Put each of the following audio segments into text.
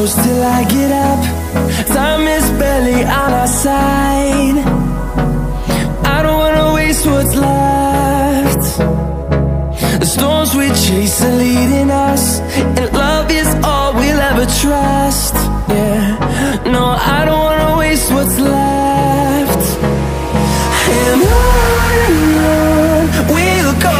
close till I get up. Time is barely on our side. I don't wanna waste what's left. The storms we chase are leading us, and love is all we'll ever trust. Yeah, no, I don't wanna waste what's left. And on we'll go,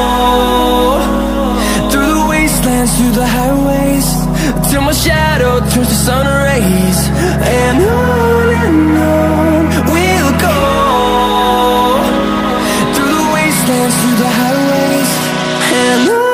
through the wastelands, through the highways, till my shadow turns to sun rays. And on we'll go, through the wastelands, through the highways, and on we'll go.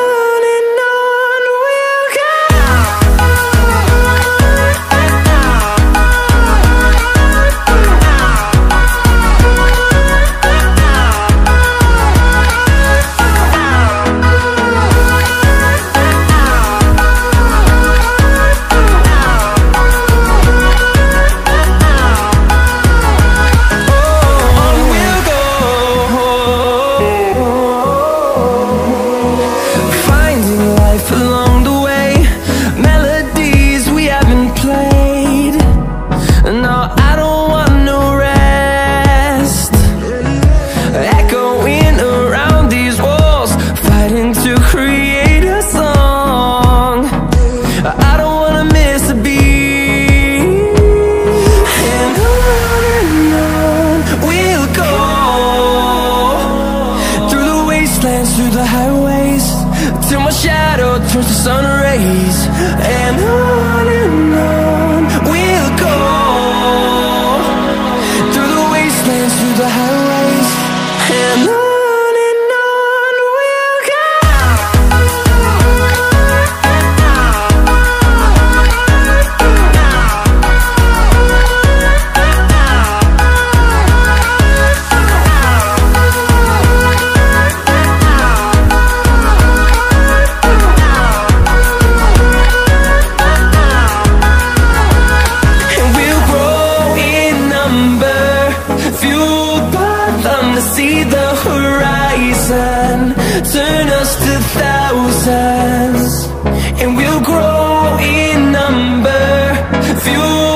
Through the highways, till my shadow turns to sun rays. And on we'll go, through the wastelands, through the highways, and on we'll go. See the horizon, turn us to thousands, and we'll grow in number, fuel